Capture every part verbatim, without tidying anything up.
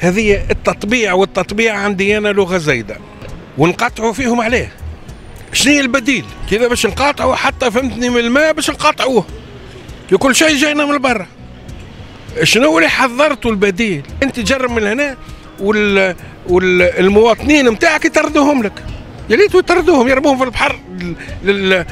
هذه التطبيع والتطبيع عندي انا لغه زايده ونقاطعوا فيهم عليه. شنو هي البديل؟ كذا باش نقاطعوا حتى فهمتني من الماء باش نقاطعوه. كل شيء جاينا من برا. شنو اللي حضرتوا البديل؟ انت جرب من هنا وال والمواطنين نتاعك يطردوهم لك. يا ريت يطردوهم يرموهم في البحر لل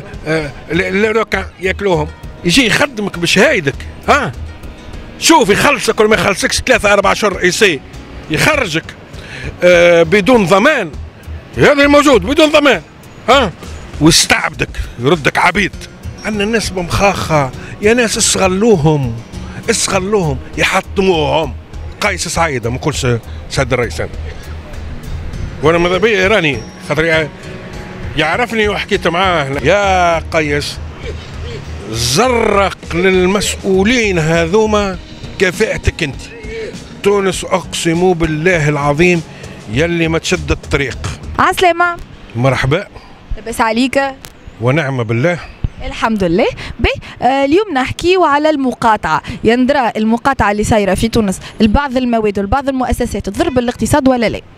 ياكلوهم. يجي يخدمك بشهايدك ها. شوف يخلصك ولا ما يخلصكش ثلاثة أربع شهور اي يخرجك آه بدون ضمان. هذا الموجود بدون ضمان ها. ويستعبدك يردك عبيد. عندنا الناس بمخاخة يا ناس استغلوهم استغلوهم يحطموهم. قيس سعيدة ما نقولش سيد الرئيس انا. وانا ماذا بيا ايراني خاطر يعرفني وحكيت معاه. يا قيس زرق للمسؤولين هذوما كفاءتك انت. تونس اقسم بالله العظيم يلي ما تشد الطريق. عسلامة. مرحبا. لاباس عليك؟ ونعم بالله. الحمد لله. بي آه اليوم نحكيو على المقاطعة. يندرى المقاطعة اللي صايرة في تونس لبعض المواد ولبعض المؤسسات تضر بالاقتصاد ولا لا؟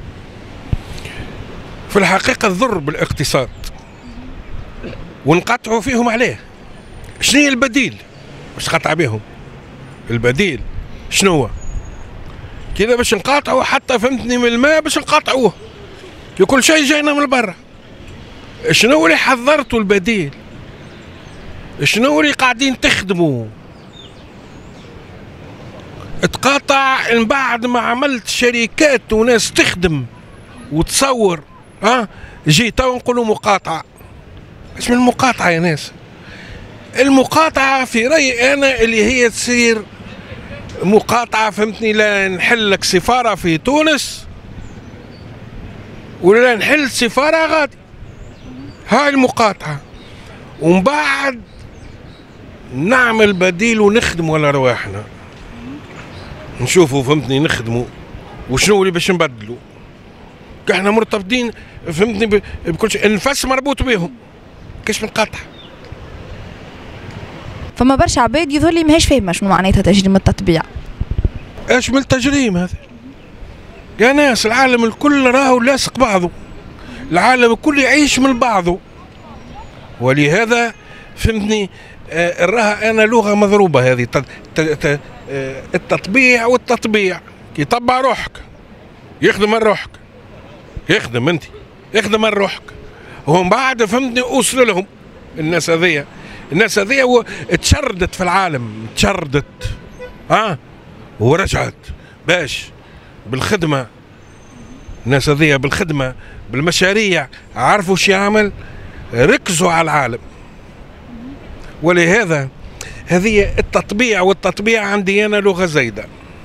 في الحقيقة تضر بالاقتصاد ونقاطعوا فيهم عليه. شنو هي البديل باش نقاطع بهم؟ البديل شنو هو؟ كذا باش نقاطعوا حتى فهمتني من الماء باش نقاطعوه. كل شيء جاينا من برا. شنو اللي حضرتوا البديل؟ شنو اللي قاعدين تخدموا؟ تقاطع من بعد ما عملت شركات وناس تخدم وتصور ها. جي تو نقولوا مقاطعة. اش من المقاطعة يا ناس؟ المقاطعة في رأيي أنا اللي هي تصير مقاطعة فهمتني. لا نحل لك سفارة في تونس ولا نحل سفارة غادي. هاي المقاطعة. ومن بعد نعمل بديل ونخدموا على رواحنا. نشوفوا فهمتني نخدموا وشنو اللي باش نبدلوا. احنا مرتبطين فهمتني بكل شيء. النفس مربوط بهم. كاش بنقاطع. فما برشا عباد يظهر لي ماهيش فاهمه شنو معناتها تجريم التطبيع. ايش من التجريم هذا؟ يا ناس العالم الكل راهو لاصق بعضه. العالم الكل يعيش من بعضه. ولهذا فهمتني آه راها انا لغه مضروبه هذه. آه التطبيع والتطبيع. يطبع روحك يخدم من روحك. يخدم انت يخدم من روحك. ومن بعد فهمتني اوصل لهم الناس هذيا. الناس هذيا تشردت في العالم تشردت ها ورجعت باش بالخدمه. الناس هذيا بالخدمه بالمشاريع عرفوا شو يعمل. ركزوا على العالم. ولهذا هذه التطبيع والتطبيع عندي انا لغه زايده.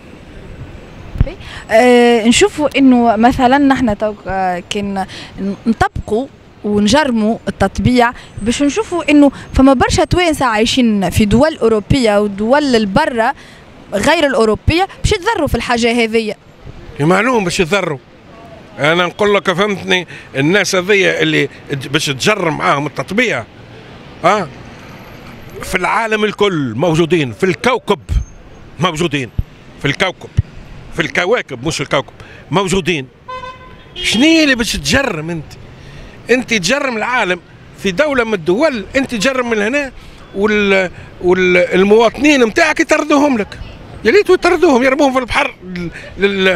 أه نشوفوا انه مثلا نحن تو أه كان نطبقوا ونجرموا التطبيع باش نشوفوا انه فما برشا توانسه عايشين في دول اوروبيه ودول البرة غير الاوروبيه باش يتضروا في الحاجه هذيا. معلوم باش يتضروا. انا نقول لك فهمتني الناس هذيا اللي باش تجرم معاهم التطبيع ها أه؟ في العالم الكل موجودين في الكوكب. موجودين في الكوكب في الكواكب مش الكوكب موجودين. شنو اللي باش تجرم انت؟ انت تجرم العالم في دوله من الدول. انت تجرم من هنا وال والمواطنين نتاعك يطردوهم لك. يا ريت يطردوهم يرموهم في البحر لل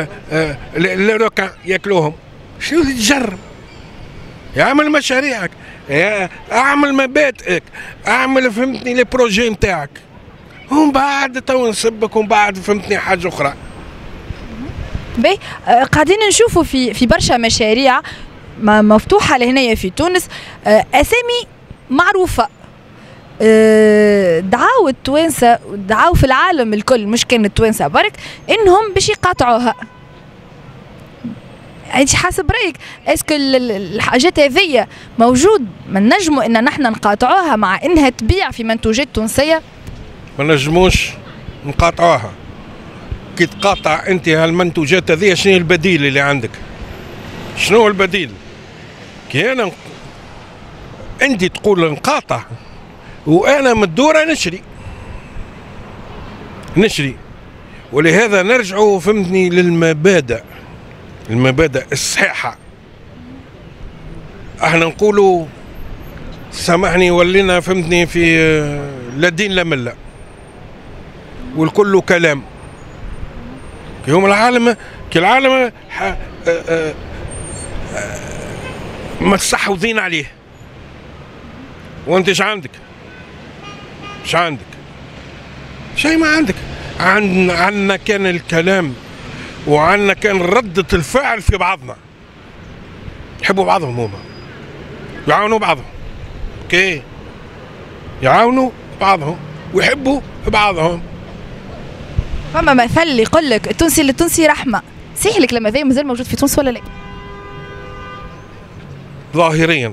ياكلوهم. شنو اللي تجرم؟ اعمل مشاريعك اعمل مبادئك اعمل فهمتني لي بروجي نتاعك. ومن بعد تو نسبك ومن بعد فهمتني حاجه اخرى. باهي قاعدين نشوفوا في في برشا مشاريع مفتوحه لهنايا في تونس اسامي معروفه. دعاوا التوانسه دعاوا في العالم الكل مش كان التوانسه برك انهم باش يقاطعوها. انت حاسب رايك اسكو الحاجات هذيا موجود ما نجموا ان نحن نقاطعوها مع انها تبيع في منتوجات تونسيه؟ ما نجموش نقاطعوها. كي تقاطع انت هالمنتوجات هذيا شنو البديل اللي عندك؟ شنو هو البديل؟ كي انا انت تقول نقاطع وانا من الدوره نشري نشري ولهذا نرجعوا فهمتني للمبادئ، المبادئ الصحيحة. احنا نقولوا سامحني ولينا فهمتني في لا دين لا ملة، والكل كلام. يوم العالم كي العالم مستحوذين عليه، وانت ايش عندك؟ ايش عندك؟ شيء ما عندك. عن عنا كان الكلام وعنا كان ردة الفعل في بعضنا. يحبوا بعضهم هما، يعاونوا بعضهم. اوكي، يعاونوا بعضهم ويحبوا بعضهم. فما مثل يقول لك التونسي للتونسي رحمه، صحيح لك لما ذا مازال موجود في تونس ولا لا؟ ظاهريا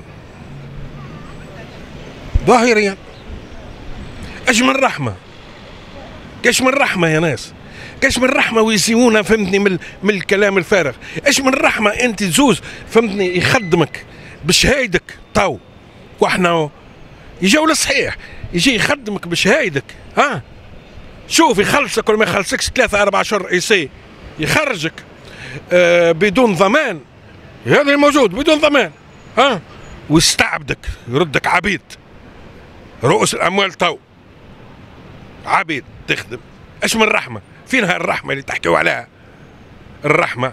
ظاهريا ايش من رحمه، كاش من رحمه يا ناس، كاش من رحمه ويسيونا فهمتني من, من الكلام الفارغ. ايش من رحمه انت زوز فهمتني يخدمك بشهايدك تو، واحنا يجاو للصحيح يجي يخدمك بشهايدك. ها شوف يخلصك ولا ما يخلصكش ثلاثة أربعة شهور اي سي، يخرجك آه بدون ضمان، هذا الموجود بدون ضمان. ها ويستعبدك، يردك عبيد، رؤوس الأموال تو عبيد تخدم. ايش من رحمة؟ فينها الرحمة اللي تحكيوا عليها؟ الرحمة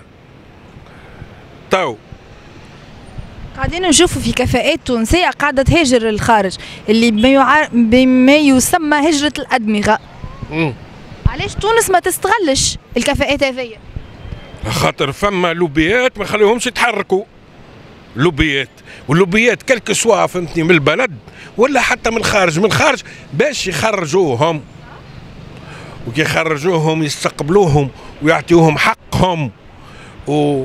تو قاعدين نشوفوا في كفاءات تونسية قاعدة تهاجر للخارج، اللي بما, يع... بما يسمى هجرة الأدمغة. مم. علاش تونس ما تستغلش الكفاءات هذيا؟ خاطر فما لوبيات ما خليهمش يتحركوا. لوبيات، واللوبيات كلك سوا فهمتني من البلد ولا حتى من الخارج، من الخارج باش يخرجوهم، وكي يخرجوهم يستقبلوهم ويعطيوهم حقهم و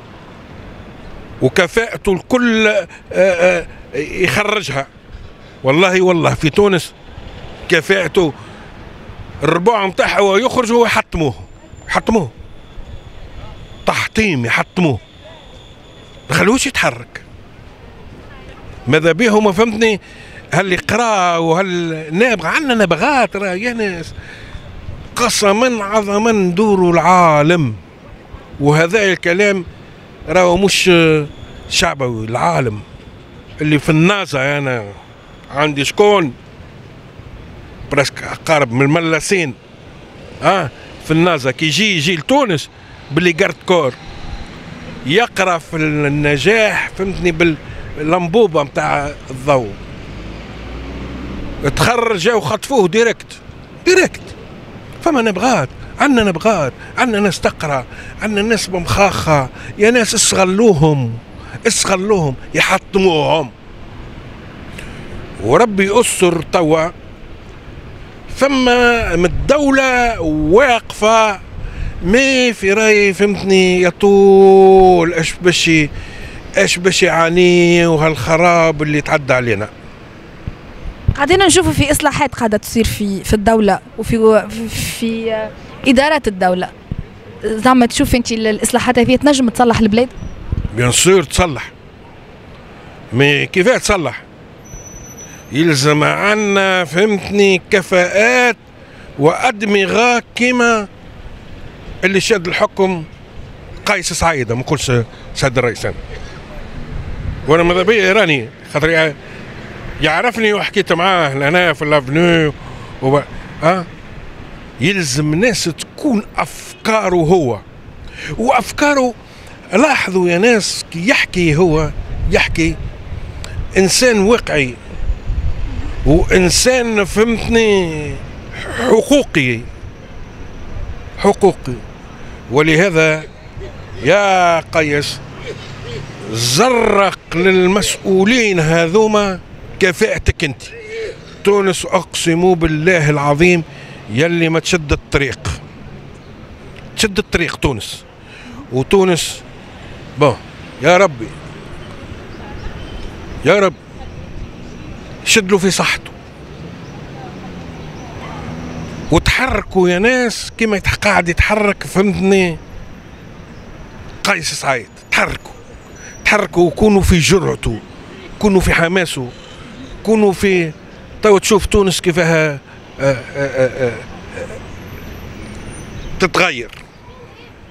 وكفاءته الكل يخرجها. والله والله في تونس كفاءته الربع نتاعها ويخرج هو يحطموه، يحطموه تحطيم، يحطموه ما خلوش يتحرك. ماذا بيهم فهمتني هل يقرا وهل نابغ. عندنا نبغات راه يا ناس قسما عظما ندوروا العالم، وهذا الكلام راهو مش شعبوي. العالم اللي في النازا انا عندي شكون برسك قارب من الملاسين اه في النازا، كي يجي يجي لتونس باللي قرد كور يقرا في النجاح فهمتني باللمبوبه نتاع الضوء، تخرج جاو خطفوه ديريكت ديريكت. فما نبغات، عندنا نبغات، عندنا ناس تقرا، عندنا ناس بمخاخه يا ناس، استغلوهم استغلوهم يحطموهم. وربي يستر توا فما من الدولة واقفة مي في راي فهمتني يطول اش باش اش باش يعاني وهالخراب اللي تعدى علينا. قاعدين نشوفوا في اصلاحات قاعده تصير في في الدوله وفي في, في ادارات الدوله. زعما تشوف انت الاصلاحات هذه تنجم تصلح البلاد؟ بيان سور تصلح، مي كيفاه تصلح؟ يلزم عنا فهمتني كفاءات وادمغه كيما اللي شاد الحكم قيس سعيد، ما نقولش سيد الرئيس انا، وانا ماذا بيا ايراني خاطر يعرفني وحكيت معاه لهنا في الافنيو وب... ها يلزم ناس تكون افكاره هو وافكاره. لاحظوا يا ناس كي يحكي هو يحكي انسان واقعي وانسان فهمتني حقوقي حقوقي. ولهذا يا قيس زرق للمسؤولين هذوما كفاءتك انت. تونس اقسم بالله العظيم يلي ما تشد الطريق، تشد الطريق تونس. وتونس بون يا ربي يا رب شد له في صحته وتحركوا يا ناس كما قاعد يتحرك فهمتني قيس سعيد. تحركوا تحركوا وكونوا في جرعته، كونوا في حماسه، كونوا في تو تشوف تونس كيفها تتغير.